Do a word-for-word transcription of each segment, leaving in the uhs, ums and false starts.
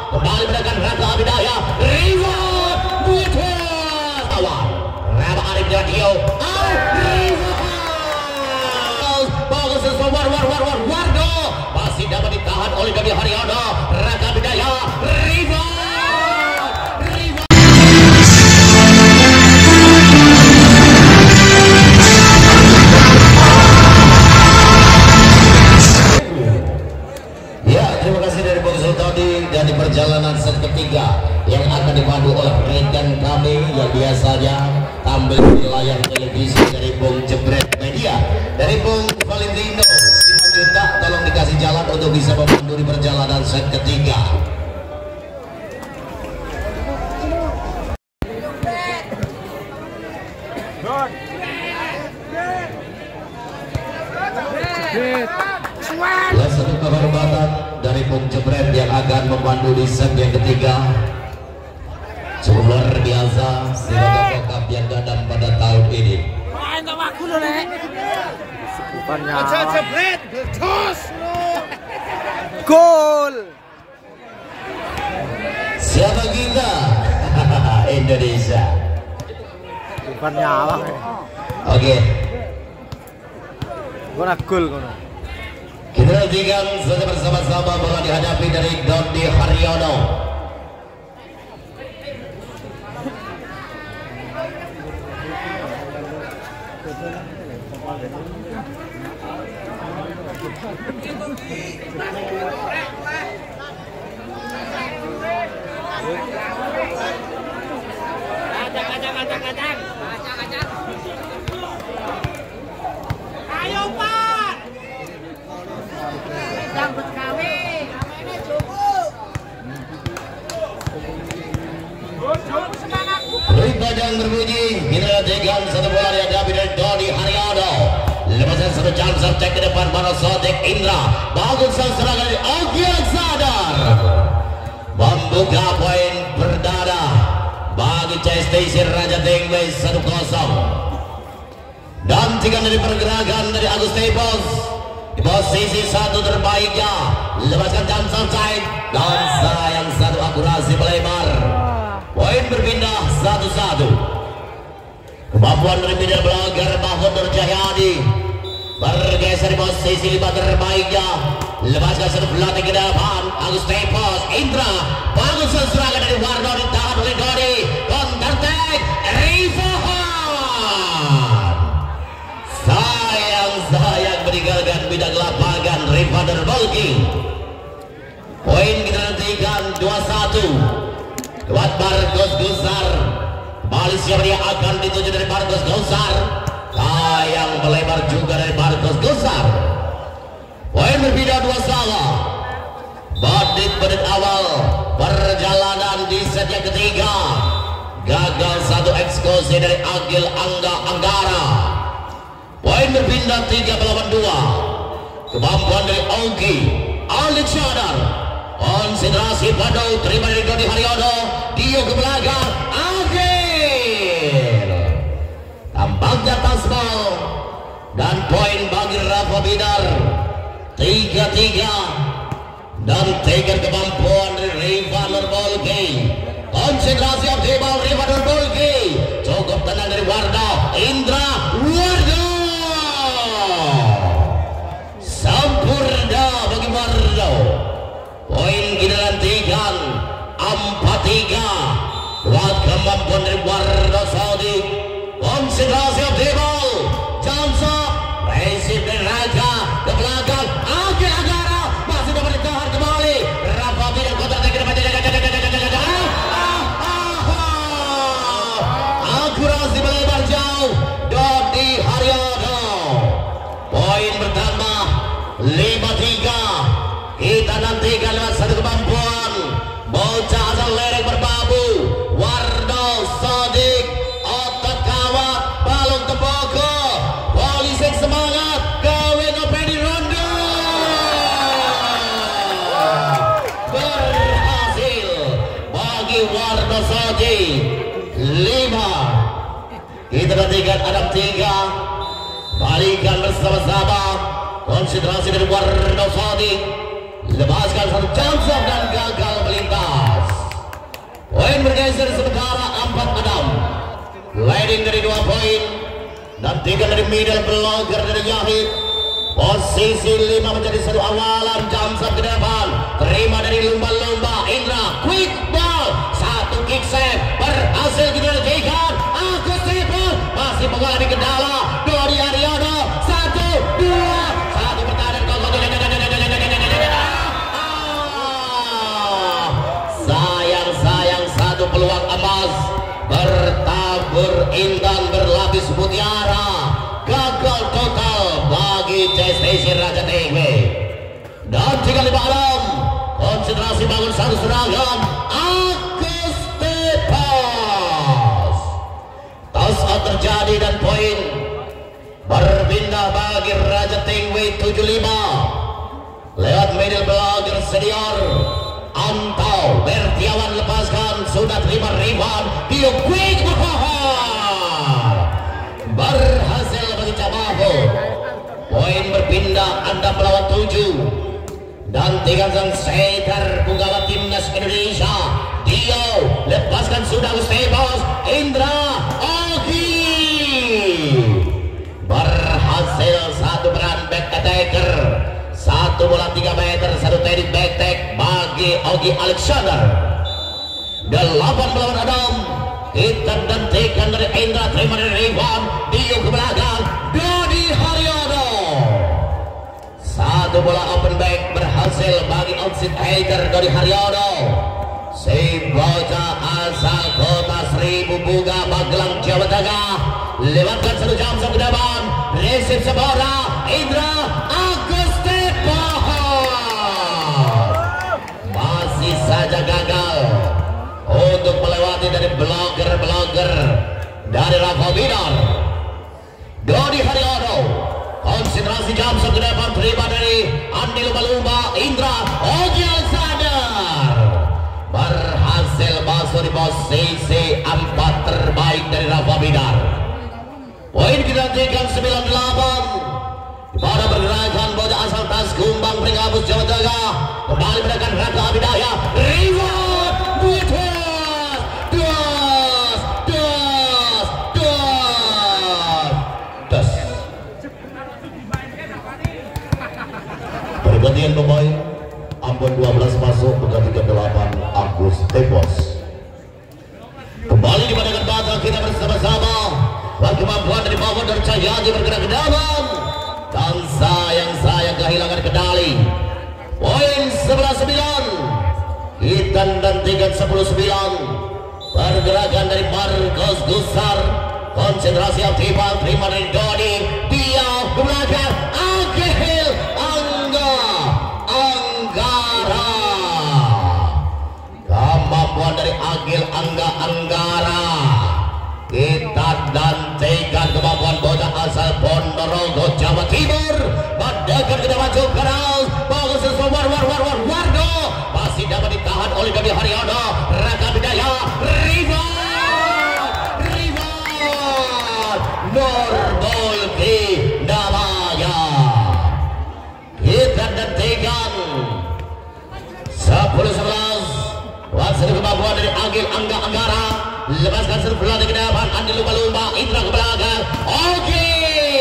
kembali mendekat Raka Abidaya. Reward Butuh awal Rama Arif Radio. Bagus sesuai war war war war Wardo masih dapat ditahan oleh Dodi Haryono. Raka Abidaya. Reward dan di perjalanan set ketiga yang akan dipandu oleh rekan kami yang biasanya tampil di layar televisi dari Bung Jebret Media, dari Bung Valentino Simanjuntak. Tolong dikasih jalan untuk bisa memandu di perjalanan set ketiga. Ya, satu kehormatan dari Bung Jebret yang akan memandu di set yang ketiga. Cukup luar biasa sehingga bokap yang datang pada tahun ini. Jebret gol. Siapa kita? Indonesia. Bukan nyawang. Oke. Gua gol kono. Kita nantikan saja bersama-sama bola dihadapi dari Dodi Haryono. Ayo Pak. Jambut gawe, namanya cukup. Ring panjang berbunyi, kita nantikan satu bola dihadapi dari Dodi Haryono. Lepasan satu chance cek ke depan para Sodik Indra. Bagus sang serangan dari Ogi Sadar. Membuka poin perdana bagi C S T C Raja Tinggi satu kosong. Dan tiga dari pergerakan dari Agus Tepos di posisi satu terbaiknya. Lepaskan chance outside dan sayang satu akurasi melebar. Poin berpindah satu-satu. Kemampuan dari bidang belakang Mahfud Nur Cahyadi bergeser di posisi lima terbaiknya. Lepaskan satu pelatih ke depan Agus Tepos Indra. Bagus serangan dari Warno ditahan oleh Dodi. Counter attack Rifahan. Sayang-sayang meninggalkan bidang lapangan Rifahan Bolki. Poin kita nantikan dua satu. Buat Marcos Gusar. Kembali siapa dia akan dituju dari Marcos Gusar. Sayang melebar juga dari Marcos Gusar. Poin berbeda dua sama. Menit-menit awal perjalanan di set yang ketiga. Gagal satu eksekusi dari Agil Angga Anggara. Poin berpindah tiga melawan dua. Kemampuan dari Ogi Alexander. Konsentrasi Padu terima dari Dodi Haryono. Dio ke belakang Agil. Tampaknya tasbal. Dan poin bagi Rafa Bidar tiga tiga. Dan tiga kemampuan dari Riva Nurbolki. Konsentrasi optimal Riva Nurbolki. Cukup tenang dari Warno Indra Warno. Sempurna bagi Warno. Poin kita nantikan empat tiga. Buat kemampuan dari Warno Sodik. Konsentrasi optimal. Chance resip dari Raja ke belakang. Agil Anggara masih dapat ditahan kembali. Rafa Bidar kontra ke depan. Akurasi melebar jauh. Dodi Haryono. Poin bertambah lima tiga. Kita nantikan lewat satu kemampuan bocah asal lereng berbabu Warno Sodik. Otot kawat balung temboko polisi semangat kawin opedi rondo. Berhasil bagi Warno Sodik. Lima. Kita nantikan ada tiga. Balikan bersama-sama. Konsentrasi dari Warno Sodik. Lepaskan satu chance dan gagal melintas. Nantikan dari middle blocker dari Yahid. Posisi lima menjadi satu awalan. Jamsap ke depan. Terima dari lumba-lumba Indra. Quick ball. Satu kick save. Berhasil dilakukan. Agus Tripul masih mengalami kendala. Dodi Haryono. Satu, dua. Satu pertahanan. Sayang-sayang satu peluang emas. Bertabur intan berlapis mutiara. Gagal total bagi C S T Raja T V. Dan tiga lima enam konsentrasi bangun satu serangan. Agus Tepas toss out terjadi dan poin berpindah bagi Raja T V tujuh lima lewat middle blocker senior Antau Bertiawan lepaskan, sudah terima rebound. Dio quick berhasil bagi Cabaho. Poin berpindah, Anda melawan tujuh. Dan tiga sang setter punggawa timnas Indonesia. Dio lepaskan, sudah Gustebos. Indra Ogi berhasil satu beran back attacker. Satu bola tiga meter, satu tadi back tag bagi Ogi Alexander. Delapan melawan enam. Kita gantikan dari Indra, terima dari rebound. Dio ke belakang, Dodi Haryono. Satu bola open back berhasil bagi outside hitter Dodi Haryono. Si bocah asal kota Seribu Bunga Magelang Jawa Tengah lewatkan satu jam ke depan. Resip Sebora Indra Agus masih saja gagal untuk melewati dari blocker-blocker dari Rafa Bidar. Dodi Haryono konsentrasi jam ke depan, terima dari Andi Lumba-Lumba. Indra Ogi Alexander berhasil masuk di posisi empat terbaik dari Rafa Bidar. Poin kita nantikan sembilan delapan. Pada pergerakan bocah asal Tas Kumbang Pringabus Jawa Tengah kembali menekan Raka Abidaya. Reward Buitos dos dos dos dos. Pergantian pemain Ambon dua belas masuk menggantikan delapan Agus Tepos. Kembali dipadangkan mata kita bersama-sama. Bagi kemampuan dari bawah dari Cahyadi bergerak ke dalam. Dan sayang-sayang kehilangan kendali. Poin sebelas sembilan. Kita nantikan sepuluh sembilan. Pergerakan dari Marcos Gusar. Konsentrasi aktifan, terima dari Dodi. Dia ke belakang. Agil Angga Anggara. Kemampuan dari Agil Angga Anggara. Kita nantikan kemampuan bocah asal Ponorogo Jawa Timur. Mendekat kita maju keras. Bagus sesuai war war war war Wardo. Masih dapat ditahan oleh Dodi Haryono. Raka Bidaya. Rival Rival Nurbolki namanya. Kita nantikan sepuluh sebelas. Wasit kemampuan dari Agil Angga Anggara. Lepaskan serve ke depan, Andi Lumba-Lumba, Indra ke belakang. Oke,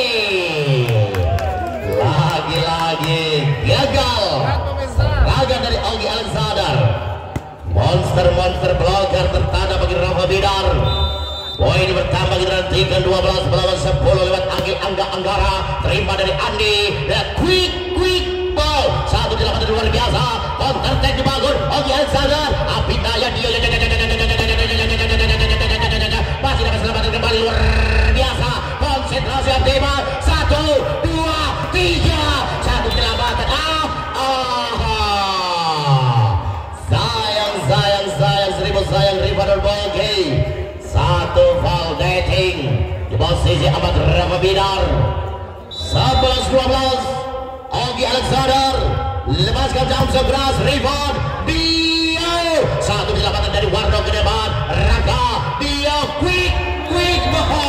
lagi-lagi gagal serangan dari Ogi Alexander. Monster-monster blocker tertanda bagi Rafa Bidar. Poin bertambah kita nantikan dua belas melawan sepuluh lewat Agil Angga Anggara. Terima dari Andi, dan quick quick ball. Satu dilakukan dari luar biasa. Counter attack dibangun Ogi Alexander. Abidaya dia masih dapat selamatkan kembali, luar biasa. Konsentrasi aktifan. Satu, dua, tiga. Satu kelamatan. Ah, ah. Sayang, sayang, sayang, seribu sayang Rifan Bogi. Satu foul dating di posisi Ahmad Rafa Bidar. sebelas dua belas. Ogi Alexander lepaskan jam sebelas. Rifan dia satu kelamatan dari Warno ke depan. Raka dia quick quick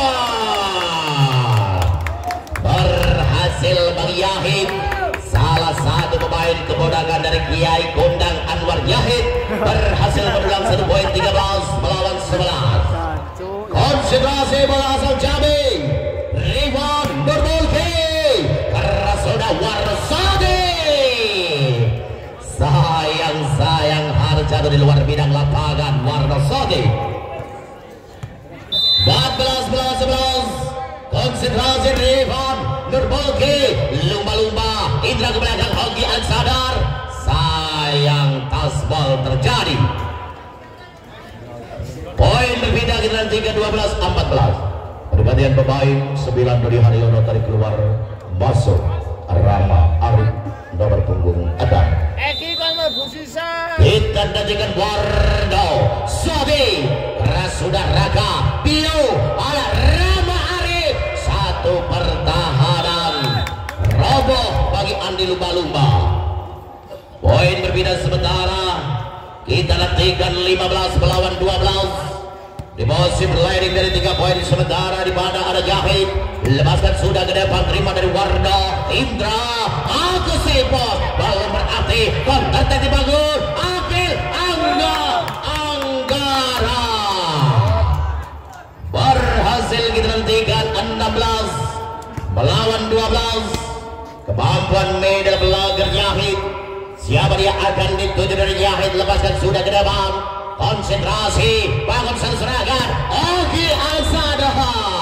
bahar berhasil Bang Yahid, salah satu pemain keponakan dari Kiai Kondang Anwar Yahid, berhasil mendulang satu poin tiga belas melawan sebelas. Konsentrasi bola asal Jambi. Rival terjatuh di luar bidang lapangan Warno Sodi. empat belas sebelas konsentrasi Rifan Nurbolki, lumba-lumba Indra ke belakang Hoki Alexander. Sayang tasbol terjadi. Poin berbeda kita nanti ke dua belas empat belas. Pergantian pemain sembilan dari Haryono tarik keluar masuk Rama Arif nomor punggung Adam. Eki kan bersisa. Kita nantikan Warno Sobi Rasudah Raka Pio ala Rama Arif. Satu pertahanan roboh bagi Andi lumba-lumba. Poin berbeda sementara. Kita nantikan lima belas melawan dua belas. Di musim leading dari tiga poin sementara di mana ada Jahid. Lepaskan sudah ke depan, terima dari Warno Indra. Aku sepos balon berarti kontak tadi bagus. Akil Angga Anggara berhasil kita nantikan enam belas melawan dua belas. Kemampuan medal belajar Jahid. Siapa dia akan dituju dari Jahid. Lepaskan sudah ke depan. Konsentrasi, bangun satu serangan. Ogi Alexander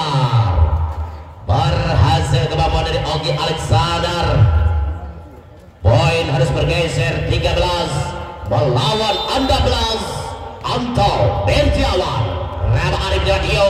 berhasil kemampuan dari Ogi Alexander. Poin harus bergeser tiga belas melawan enam belas. Anto Bertiawan Rama Arif Radio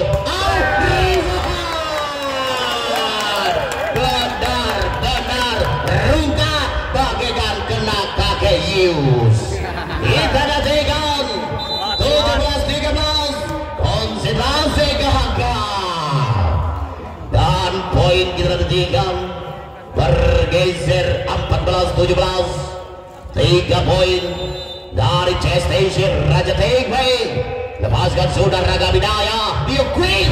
benar-benar rungkat bagaikan kena kakek Yus. Kita nantikan tujuh belas tiga belas konsentrasi gagal dan poin kita nantikan bergeser empat belas tujuh belas. Tiga poin dari C Station Raja Tegwe. Lepaskan sudah Raga Bidaya Bio Queen.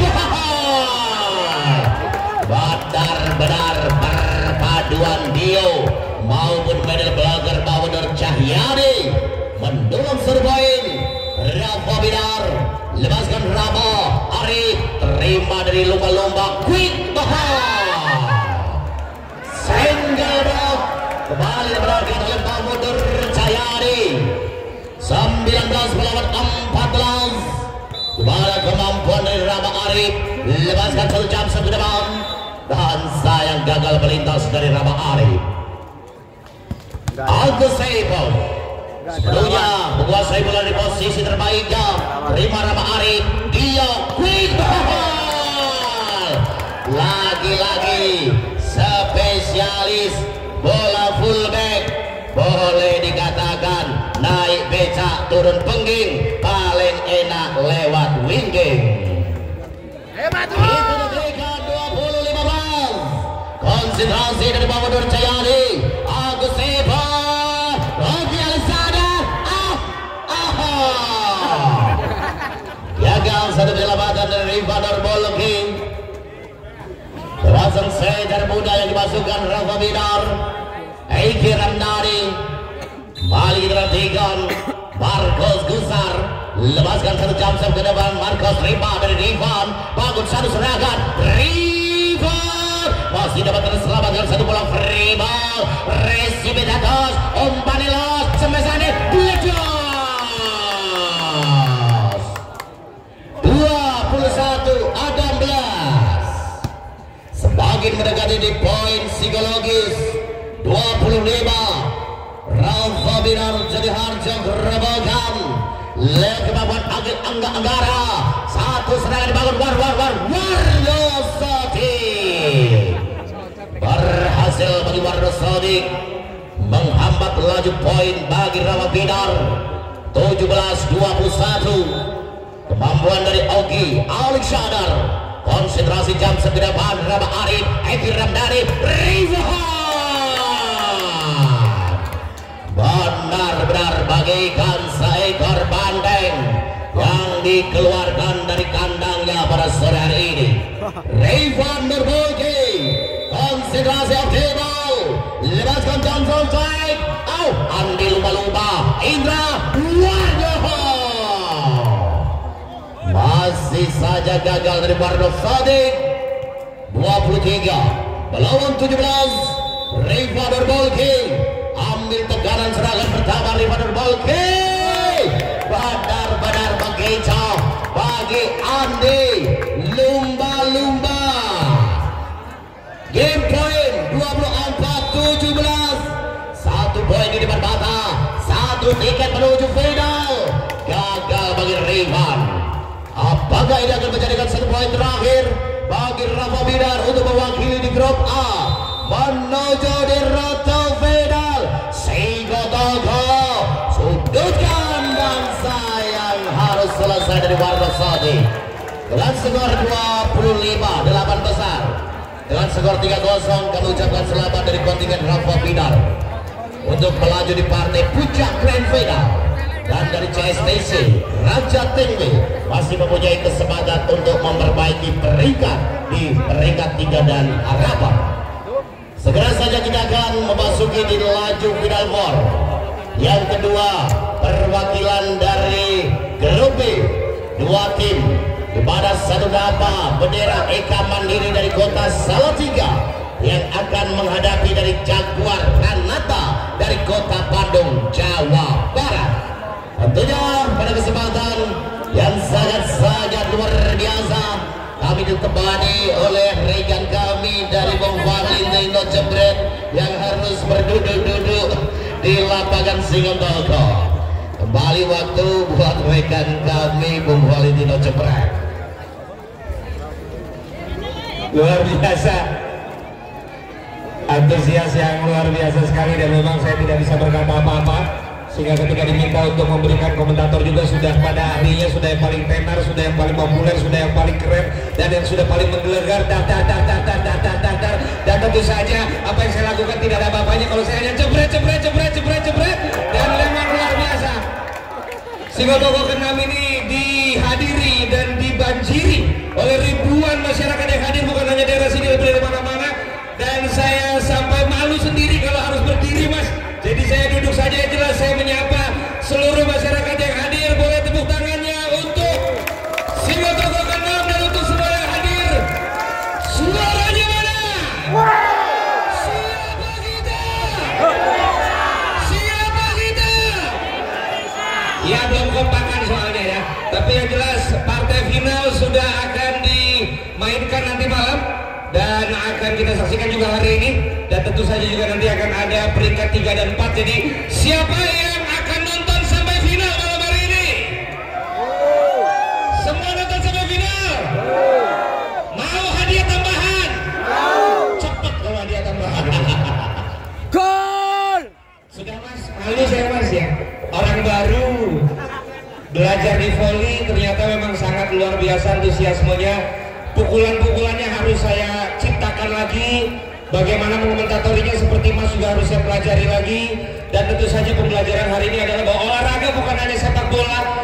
Benar-benar perpaduan Dio maupun medal belajar Bawadur Cahyadi mendorong serpoin. Rafa Bidar lepaskan Rama Arif, terima dari lumba-lumba Queen Bahar. Single block kembali dimenangkan oleh Bawadur Cahyadi. sembilan belas melawan empat belas. Kembali kemampuan dari Rama Arif, lepaskan satu jam satu depan dan sayang gagal melintas dari Rama Arif. Agus Seipon sebelumnya menguasai bola di posisi terbaiknya. Terima Rama Arif, dia quick ball. Lagi-lagi spesialis bola fullback, boleh dikatakan naik becak turun pengging paling enak lewat wingging. Hebat tuh. Itu diberikan dua puluh lima belas. Konsentrasi dari Bawadur Cahyadi. Agus Seipon, Ogi Alexander. Ah, ah. Gagal satu penyelamatan dari Rifan Nurbolki. Terpasang sejar muda yang dimasukkan Rafa Bidar. Eki Ramdhani. Kembali kita nantikan Marcos Gusar. Lepaskan satu jam ke depan. Marcos terima dari Rifan. Bangun satu serangan. Rifan masih dapat terselamatkan satu bola free ball. Resipi datos. Umpan elok. Semesane Bledos. dua puluh satu enam belas. Semakin mendekati di poin psikologis. dua puluh lima. Rafa Bidar jadi harja gerobokan. Lihat kemampuan Agil Angga Anggara. Satu serangan dibangun war war war Warno Sodik. Berhasil bagi Warno Sodik menghambat laju poin bagi Rafa Bidar. tujuh belas dua puluh satu. Kemampuan dari Ogi Alexander. Konsentrasi jam ke depan Rama Arif, Eki Ramdhani, Rifan. Benar-benar bagaikan seekor banteng yang dikeluarkan dari kandangnya pada sore hari ini. Rifan Nurbolki, konsentrasi optimal, lepaskan Johnson Strike. Oh, Andi lumba-lumba, Indra Warno. Masih saja gagal dari Warno Sodik. dua puluh tiga melawan tujuh belas. Rifan Nurbolki ambil tekanan serangan pertama Rifan Nurbolki. bagi Andi Lumba-Lumba. Game point dua puluh empat tujuh belas. Satu poin di depan mata, satu tiket menuju final. Gagal bagi Rayhan. Apakah ini akan menjadikan satu poin terakhir bagi Rafa Binar untuk mewakili di grup A menuju di rute final? Sigotogo sudutkan dan sayang harus selesai dari Warga Sodi dengan skor dua puluh lima delapan besar. Dengan skor tiga kosong kami ucapkan selamat dari kontingen Rafa Binar untuk melaju di partai puncak grand final. Dan dari C S T C Raja Tinggi masih mempunyai kesempatan untuk memperbaiki peringkat di peringkat tiga dan harapan. Segera saja kita akan memasuki di laju final four. Yang kedua, perwakilan dari grup B, dua tim di mana satu nama bendera Eka Mandiri dari kota Salatiga yang akan menghadapi dari Jaguar Kanata dari kota Bandung, Jawa Barat. Tentunya pada kesempatan yang sangat-sangat luar biasa kami ditemani oleh rekan kami dari Bung Valentino Jebret yang harus berduduk-duduk di lapangan Singotoko. Kembali waktu buat rekan kami Bung Valentino Jebret. Luar biasa, antusias yang luar biasa sekali, dan memang saya tidak bisa berkata apa-apa sehingga ketika diminta untuk memberikan komentator juga sudah pada ahlinya, sudah yang paling tenar, sudah yang paling populer, sudah yang paling keren, dan yang sudah paling menggelegar, dar dar dar dar dar dar dar dar dar. Dan tentu saja apa yang saya lakukan tidak ada apa-apanya kalau saya hanya jebret jebret jebret jebret jebret, dan memang luar biasa. Singotoko keenam ini dihadiri dan dibanjiri oleh ribuan masyarakat yang hadir, bukan hanya daerah sini tapi dari mana-mana, dan saya sampai malu sendiri kalau harus berdiri, Mas. Jadi saya duduk saja, jelas saya menyapa seluruh masyarakat yang hadir. Boleh tepuk tangannya untuk Singotoko keenam dan untuk semua yang hadir. Suaranya mana? Siapa kita? Siapa kita? Ya belum kompakan soalnya ya. Tapi yang jelas partai final sudah akan dimainkan nanti malam dan akan kita saksikan juga hari ini. Dan tentu saja juga nanti akan ada peringkat tiga dan empat. Jadi siapa yang akan nonton sampai final malam hari ini? Semua nonton sampai final? Mau hadiah tambahan? Cepet kalau hadiah tambahan. Gol! Sudah Mas, malu saya Mas ya. Orang baru belajar di volley ternyata memang sangat luar biasa antusiasmenya. Pukulan-pukulannya harus saya ciptakan lagi. Bagaimana menkomentatorinya seperti Mas juga harus saya pelajari lagi. Dan tentu saja pembelajaran hari ini adalah bahwa olahraga bukan hanya sepak bola,